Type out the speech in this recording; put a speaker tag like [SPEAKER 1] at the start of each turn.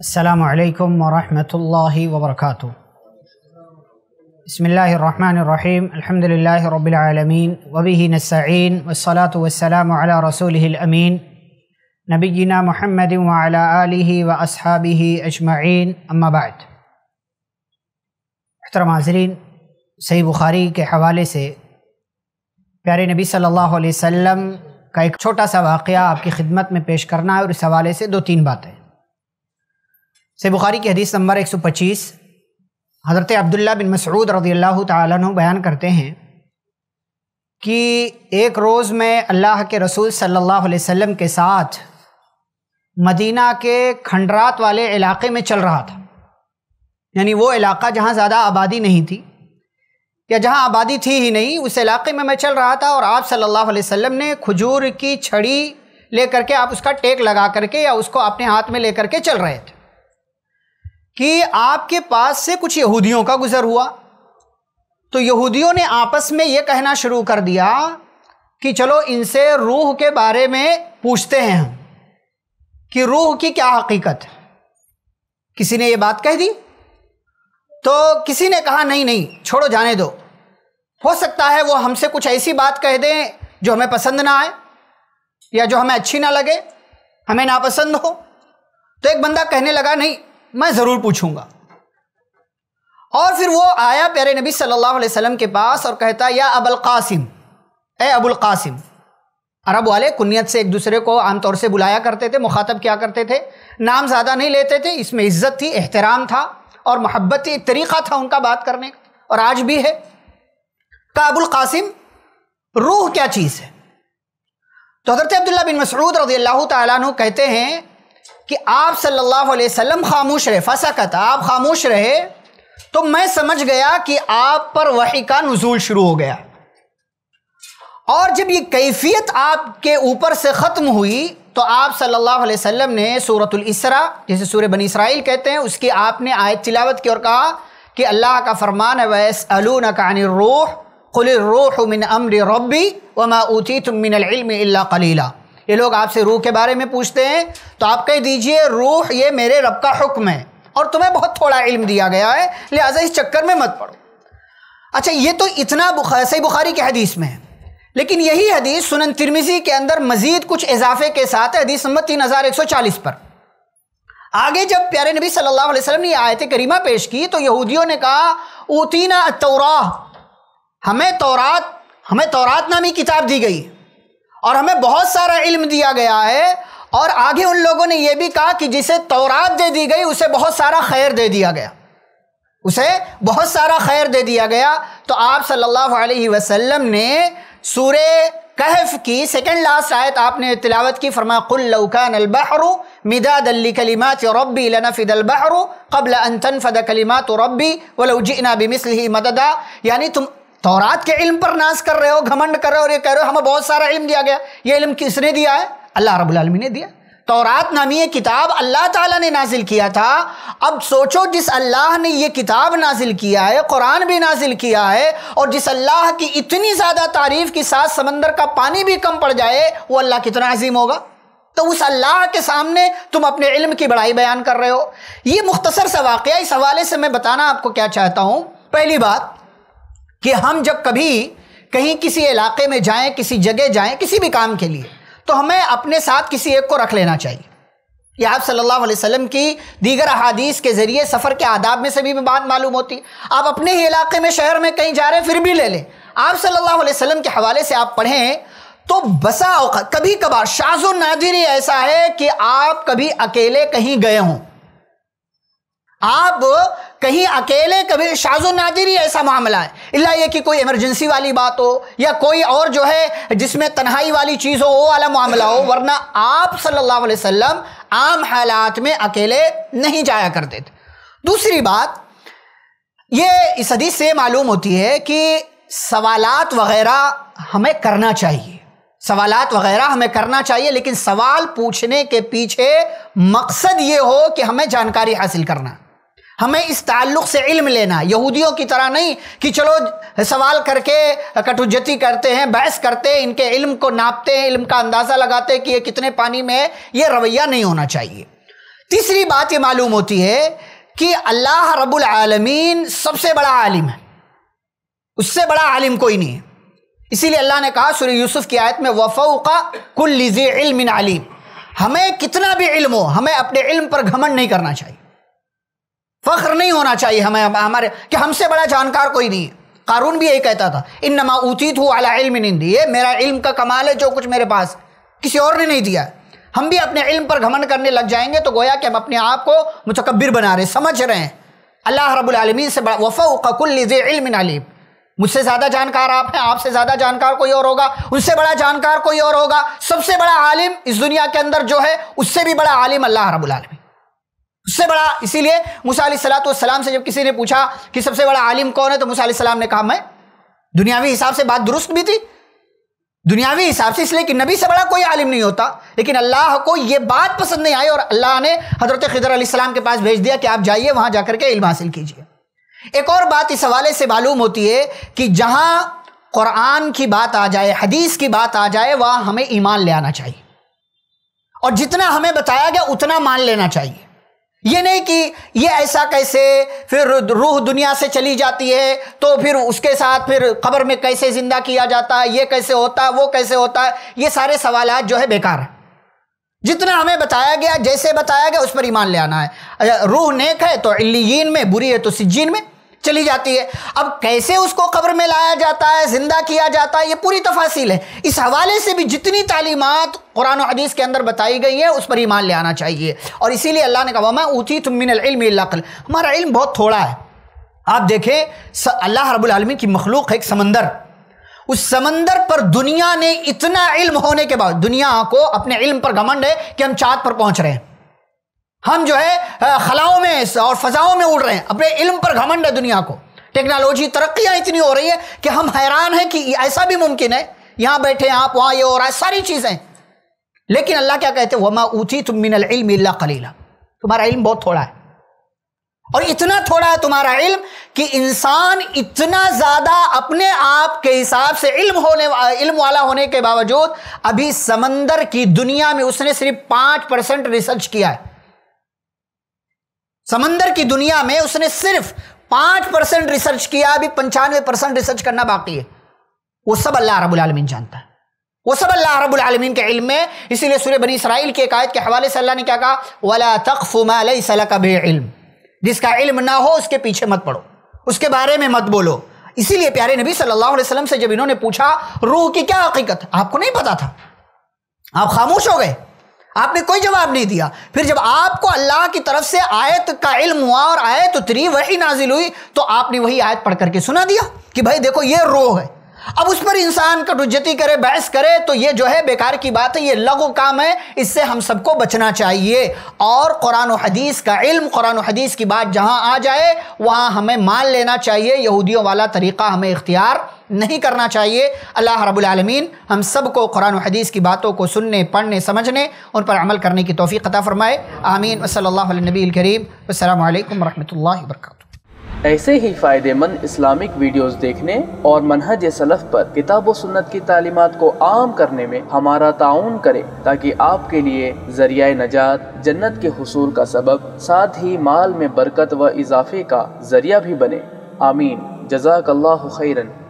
[SPEAKER 1] السلام علیکم ورحمۃ اللہ وبرکاتہ۔ بسم اللہ الرحمن الرحیم، الحمد للہ رب العالمین وبہ نستعین والصلاة والسلام علی رسولہ الامین نبینا محمد وعلی آلہ واصحابہ اجمعین، اما بعد۔ محترم حاضرین، صحیح بخاری کے حوالے سے پیارے نبی صلی اللہ علیہ وسلم کا ایک چھوٹا سا واقعہ آپ کی خدمت میں پیش کرنا ہے، اور اس حوالے سے 2-3 باتیں۔ صحیح بخاری کی حدیث نمبر 125، حضرت عبداللہ بن مسعود رضی اللہ تعالیٰ عنہ بیان کرتے ہیں کہ ایک روز میں اللہ کے رسول صلی اللہ علیہ وسلم کے ساتھ مدینہ کے کھنڈرات والے علاقے میں چل رہا تھا، یعنی وہ علاقہ جہاں زیادہ آبادی نہیں تھی یا جہاں آبادی تھی ہی نہیں، اس علاقے میں چل رہا تھا، اور آپ صلی اللہ علیہ وسلم نے کھجور کی چھڑی لے کر کے آپ اس کا ٹیک لگا کر کے یا اس کو اپنے ہاتھ میں لے کر کے چل رہے تھے کہ آپ کے پاس سے کچھ یہودیوں کا گزر ہوا۔ تو یہودیوں نے آپس میں یہ کہنا شروع کر دیا کہ چلو ان سے روح کے بارے میں پوچھتے ہیں ہم کہ روح کی کیا حقیقت ہے۔ کسی نے یہ بات کہہ دی تو کسی نے کہا نہیں چھوڑو، جانے دو، ہو سکتا ہے وہ ہم سے کچھ ایسی بات کہہ دیں جو ہمیں پسند نہ آئے یا جو ہمیں اچھی نہ لگے، ہمیں ناپسند ہو۔ تو ایک بندہ کہنے لگا نہیں، میں ضرور پوچھوں گا۔ اور پھر وہ آیا پیارے نبی صلی اللہ علیہ وسلم کے پاس اور کہتا یا ابو القاسم، اے ابو القاسم۔ عرب والے کنیت سے ایک دوسرے کو عام طور سے بلایا کرتے تھے، مخاطب کیا کرتے تھے، نام زیادہ نہیں لیتے تھے، اس میں عزت تھی، احترام تھا اور محبت تھی، ایک طریقہ تھا ان کا بات کرنے کا، اور آج بھی ہے۔ کہا ابو القاسم، روح کیا چیز ہے؟ تو حضرت عبداللہ بن مسعود رضی اللہ تعالیٰ عنہ کہتے ہیں کہ آپ صلی اللہ علیہ وسلم خاموش رہے، فسکت، آپ خاموش رہے تو میں سمجھ گیا کہ آپ پر وحی کا نزول شروع ہو گیا، اور جب یہ کیفیت آپ کے اوپر سے ختم ہوئی تو آپ صلی اللہ علیہ وسلم نے سورۃ الاسراء، جسے سورہ بنی اسرائیل کہتے ہیں، اس کی آپ نے آیت تلاوت کی اور کہا کہ اللہ کا فرمان ہے وَيَسْأَلُونَكَ عَنِ الرُّوحِ قُلِ الرُّوحُ مِنْ أَمْرِ رَبِّي وَمَا أُوتِيتُم مِّنَ الْعِلْمِ إِلَّا قَلِيلًا۔ یہ لوگ آپ سے روح کے بارے میں پوچھتے ہیں تو آپ کہہ دیجئے روح یہ میرے رب کا حکم ہے اور تمہیں بہت تھوڑا علم دیا گیا ہے، لہٰذا اس چکر میں مت پڑو۔ اچھا، یہ تو اتنا صحیح بخاری کی حدیث میں ہے، لیکن یہی حدیث سنن ترمذی کے اندر مزید کچھ اضافے کے ساتھ ہے، حدیث نمبر 3140 پر۔ آگے جب پیارے نبی صلی اللہ علیہ وسلم نے یہ آیت کریمہ پیش کی تو یہودیوں نے کہا اوتینا التوراہ، ہمیں تورات نامی کتاب دی گئی اور ہمیں بہت سارا علم دیا گیا ہے، اور آگے ان لوگوں نے یہ بھی کہا کہ جسے تورات دے دی گئی اسے بہت سارا خیر دے دیا گیا، اسے بہت سارا خیر دے دیا گیا۔ تو آپ صلی اللہ علیہ وسلم نے سورہ کہف کی سیکنڈ لاسٹ آیت آپ نے تلاوت کی، فرمایا قُلْ لَوْ كَانَ الْبَحْرُ مِدَادًا لِكَلِمَاتِ رَبِّي لَنَفِدَ الْبَحْرُ قَبْلَ أَن تَنْفَدَ كَلِمَاتُ رَبِّي وَلَوْ جِئْنَا بِمِثْلِهِ مَدَدًا۔ یعنی تم تورات کے علم پر ناز کر رہے ہو، گھمنڈ کر رہے ہو اور یہ کہہ رہے ہو ہمیں بہت سارا علم دیا گیا۔ یہ علم کس نے دیا ہے؟ اللہ رب العالمین نے دیا۔ تورات نامی یہ کتاب اللہ تعالیٰ نے نازل کیا تھا۔ اب سوچو، جس اللہ نے یہ کتاب نازل کیا ہے، قرآن بھی نازل کیا ہے، اور جس اللہ کی اتنی زیادہ تعریف کی ساتھ سمندر کا پانی بھی کم پڑ جائے، وہ اللہ کتنا عظیم ہوگا۔ تو اس اللہ کے سامنے تم اپنے علم کی بڑائی بیان کر رہے ہو۔ یہ مختصر سا واقعہ، اس حوالے سے میں بتانا آپ کو کیا چاہتا ہوں۔ پہلی بات کہ ہم جب کبھی کہیں کسی علاقے میں جائیں، کسی جگہ جائیں کسی بھی کام کے لیے، تو ہمیں اپنے ساتھ کسی ایک کو رکھ لینا چاہیے۔ یہ آپ صلی اللہ علیہ وسلم کی دیگر احادیث کے ذریعے سفر کے آداب میں سے بھی بات معلوم ہوتی۔ آپ اپنے ہی علاقے میں، شہر میں کہیں جا رہے ہیں پھر بھی لے لیں۔ آپ صلی اللہ علیہ وسلم کے حوالے سے آپ پڑھیں تو بسا اوقات کبھی کبھار شاذ و نادر ہی ایسا ہے کہ آپ کبھی اکیلے کہیں گئے ہوں، آپ کہیں اکیلے، کبھی شاذ و نادر ہی ایسا معاملہ ہے، اللہ یہ کہ کوئی ایمرجنسی والی بات ہو یا کوئی اور جو ہے جس میں تنہائی والی چیز ہو، وہ والا معاملہ ہو، ورنہ آپ صلی اللہ علیہ وسلم عام حالات میں اکیلے نہیں جایا کرتے تھے۔ دوسری بات یہ اس حدیث سے معلوم ہوتی ہے کہ سوالات وغیرہ ہمیں کرنا چاہیے، سوالات وغیرہ ہمیں کرنا چاہیے، لیکن سوال پوچھنے کے پیچھے مقصد یہ ہو کہ ہمیں جانکاری حاصل کرنا، ہمیں اس تعلق سے علم لینا، یہودیوں کی طرح نہیں کہ چلو سوال کر کے کٹوجتی کرتے ہیں، بحث کرتے ہیں، ان کے علم کو ناپتے ہیں، علم کا اندازہ لگاتے ہیں کہ یہ کتنے پانی میں ہے۔ یہ رویہ نہیں ہونا چاہیے۔ تیسری بات یہ معلوم ہوتی ہے کہ اللہ رب العالمین سب سے بڑا عالم ہے، اس سے بڑا عالم کوئی نہیں ہے. اسی لیے اللہ نے کہا سورہ یوسف کی آیت میں وَفَوْقَ كُلِّ ذِي عِلْمٍ عَلِيمٍ، ہمیں کتنا بھی علم ہو ہمیں اپنے علم پر گھمنڈ نہیں کرنا چاہیے، فخر نہیں ہونا چاہیے ہمیں ہمارے کہ ہم سے بڑا جانکار کوئی نہیں ہے. قارون بھی یہی کہتا تھا انما اوتیتہ علی علم عندی، یہ میرا علم کا کمال ہے جو کچھ میرے پاس کسی اور نے نہیں دیا. ہم بھی اپنے علم پر گھمنڈ کرنے لگ جائیں گے تو گویا کہ ہم اپنے آپ کو متکبر بنا رہے، سمجھ رہے ہیں. اللہ رب العالمین سے بڑا وفوق کل ذی علم علیم، مجھ سے زیادہ جانکار آپ ہیں، آپ سے زیادہ جانکار کوئی اور ہوگا، اس سے بڑا جانکار کوئی اور ہوگا. سب سے بڑا عالم اس دنیا کے اندر جو ہے اس سے بھی بڑا عالم اللہ رب العالمین، اس سے بڑا. اسی لیے موسیٰ علیہ السلام سے جب کسی نے پوچھا کہ سب سے بڑا عالم کون ہے تو موسیٰ علیہ السلام نے کہا میں. دنیاوی حساب سے بات درست بھی تھی، دنیاوی حساب سے، اس لیے کہ نبی سے بڑا کوئی عالم نہیں ہوتا، لیکن اللہ کو یہ بات پسند نہیں آئی اور اللہ نے حضرت خضر علیہ السلام کے پاس بھیج دیا کہ آپ جائیے وہاں جا کر کے علم حاصل کیجیے. ایک اور بات اس حوالے سے معلوم ہوتی ہے کہ جہاں قرآن کی بات آ جائے، حدیث کی بات آ جائے، وہاں ہمیں ایمان لے آنا چاہیے، اور جتنا ہمیں بتایا گیا اتنا مان لینا چاہیے. یہ نہیں کہ یہ ایسا کیسے، پھر روح دنیا سے چلی جاتی ہے تو پھر اس کے ساتھ پھر قبر میں کیسے زندہ کیا جاتا ہے، یہ کیسے ہوتا ہے، وہ کیسے ہوتا ہے. یہ سارے سوالات جو ہے بیکار ہیں. جتنا ہمیں بتایا گیا، جیسے بتایا گیا اس پر ایمان لے آنا ہے. روح نیک ہے تو علیین میں، بری ہے تو سجین میں چلی جاتی ہے. اب کیسے اس کو قبر میں لایا جاتا ہے، زندہ کیا جاتا ہے، یہ پوری تفاصیل ہے. اس حوالے سے بھی جتنی تعلیمات قرآن و حدیث کے اندر بتائی گئی ہیں اس پر ایمان لے آنا چاہیے. اور اسی لیے اللہ نے کہا وَمَا أُوتِيتُم مِّنَ الْعِلْمِ إِلَّا قَلِيلًا، ہمارا علم بہت تھوڑا ہے. آپ دیکھیں اللہ رب العالمین کی مخلوق ہے ایک سمندر، اس سمندر پر دنیا نے اتنا علم ہونے کے بعد، دنیا کو اپنے علم پر گھمنڈ ہے کہ ہم چاند پر پہنچ رہے ہیں، ہم جو ہے خلاؤں میں اور فضاؤں میں اڑ رہے ہیں، اپنے علم پر گھمنڈ ہے دنیا کو. ٹیکنالوجی ترقیاں اتنی ہو رہی ہے کہ ہم حیران ہیں کہ ایسا بھی ممکن ہے، یہاں بیٹھے آپ، وہاں یہ ہو رہا ہے، ساری چیزیں. لیکن اللہ کیا کہتے ہیں وَمَا أُوتِيتُم مِّنَ الْعِلْمِ إِلَّا قَلِيلًا، تمہارا علم بہت تھوڑا ہے. اور اتنا تھوڑا ہے تمہارا علم کہ انسان اتنا زیادہ اپنے آپ کے حساب سے علم والا ہونے کے باوجود ابھی سمندر کی دنیا میں اس نے صرف 5% ریسرچ کیا ہے. سمندر کی دنیا میں اس نے صرف 5% ریسرچ کیا، ابھی 95% ریسرچ کرنا باقی ہے. وہ سب اللہ رب العالمین جانتا ہے، وہ سب اللہ رب العالمین کے علم میں. اسی لیے سورہ بنی اسرائیل کی ایک آیت کے حوالے سے اللہ نے کیا کہا وَلَا تَقْفُ مَا لَيْسَ لَكَ بِهِ عِلْمٍ، جس کا علم نہ ہو اس کے پیچھے مت پڑو، اس کے بارے میں مت بولو. اسی لیے پیارے نبی صلی اللہ علیہ وسلم سے جب انہوں نے پوچھا روح کی کیا حقیقت، آپ کو نہیں پتا تھا، آپ خاموش ہو گئے، آپ نے کوئی جواب نہیں دیا. پھر جب آپ کو اللہ کی طرف سے آیت کا علم ہوا اور آیت اتری، وحی نازل ہوئی، تو آپ نے وہی آیت پڑھ کر کے سنا دیا کہ بھائی دیکھو یہ روح ہے. اب اس پر انسان کا حجتی کرے، بحث کرے تو یہ جو ہے بیکار کی بات ہے، یہ لغو کام ہے، اس سے ہم سب کو بچنا چاہیے. اور قرآن و حدیث کا علم، قرآن و حدیث کی بات جہاں آ جائے وہاں ہمیں مان لینا چاہیے، یہودیوں والا طریقہ ہمیں اختیار نہیں کرنا چاہیے. اللہ رب العالمین ہم سب کو قرآن و حدیث کی باتوں کو سننے، پڑھنے، سمجھنے، ان پر عمل کرنے کی توفیق عطا فرمائے. آمین. وصلی اللہ علی النبی الکریم. السلام علیکم ورحمۃ اللہ وبرکاتہ.
[SPEAKER 2] ایسے ہی فائدہ مند اسلامک ویڈیوز دیکھنے اور منہج سلف پر کتاب و سنت کی تعلیمات کو عام کرنے میں ہمارا تعاون کریں، تاکہ آپ کے لیے ذریعہ نجات، جنت کے حصول کا سبب، ساتھ ہی مال میں برکت و اضافے کا ذریعہ بھی بنے. آمین. جزاک اللہ خیرن.